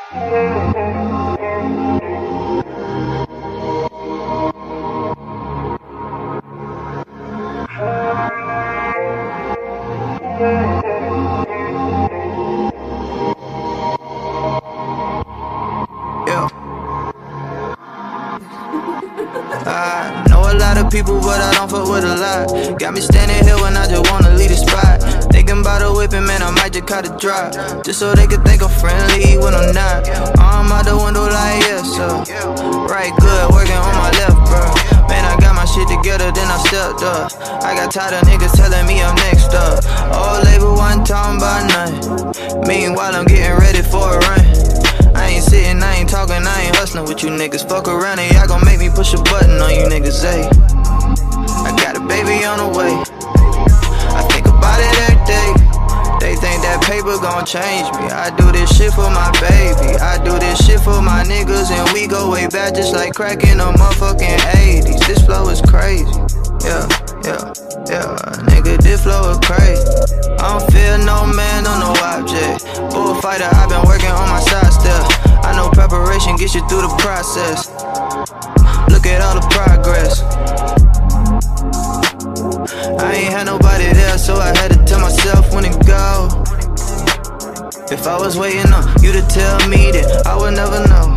I know a lot of people, but I don't fuck with a lot. Got me standing here when I just wanna leave the spot. Thinking about a whipping, man, I might just cut a drop, just so they could think I'm friendly when I'm not. I'm out the window like, yes, sir. Right, good, working on my left, bro. Man, I got my shit together, then I stepped up. I got tired of niggas telling me I'm next up. Old label wasn't talking about nothing. Meanwhile, I'm getting ready for a run. I ain't sitting, I ain't talking, I ain't hustling with you niggas. Fuck around and y'all gon' make me push a button on you niggas, ayy. I got a baby on the way. I think about it every day. They think that paper gon' change me. I do this shit for my baby. I do this shit for my niggas, and we go way back just like crack in the motherfucking 80s. This flow is crazy. Yeah. Nigga, this flow is crazy. I don't feel no man on no object. Bullfighter, I've been working on my side step. I know preparation gets you through the process. Look at all the progress. I ain't had nobody there, so I had to tell myself when to go. If I was waiting on you to tell me, then I would never know.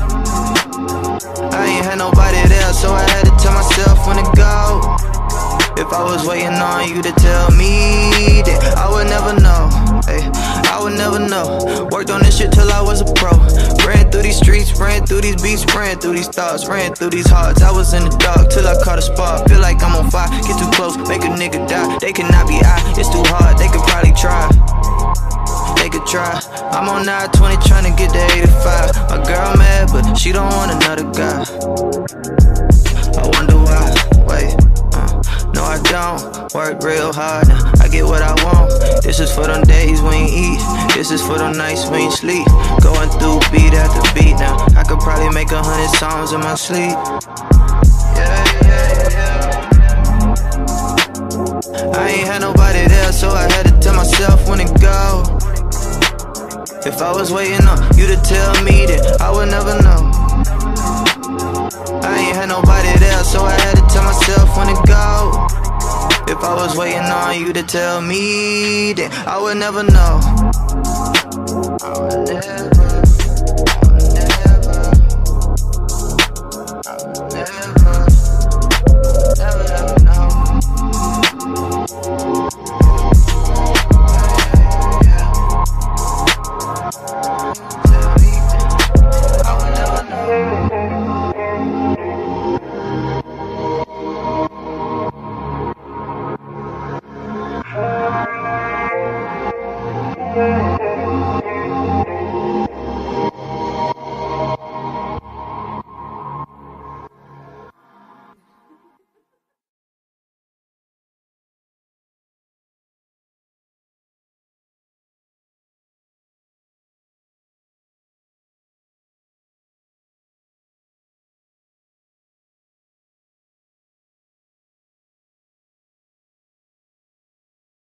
I ain't had nobody there, so I had to tell myself when to go. If I was waiting on you to tell me, then I would never know. Hey, I would never know. Worked on this shit till I was a pro. Ran through these streets, ran through these beats, ran through these thoughts, ran through these hearts. I was in the dark till I caught a spark. Feel like I'm on fire, get too close, make a nigga die. They cannot be I, it's too hard, they could probably try. They could try. I'm on I-20 trying to get to 85. My girl mad, but she don't want another guy. I wonder why, wait. No, I don't work real hard now. I get what I want. This is for them days we ain't eat. This is for them nights we ain't sleep. Going through beat after beat now. I could probably make 100 songs in my sleep. Yeah. I ain't had nobody there, so I had to tell myself when to go. If I was waiting on you to tell me, then I would never know. I ain't had nobody there, so I had to tell myself when to go. If I was waiting on you to tell me, then I would never know. I would never know. Yeah.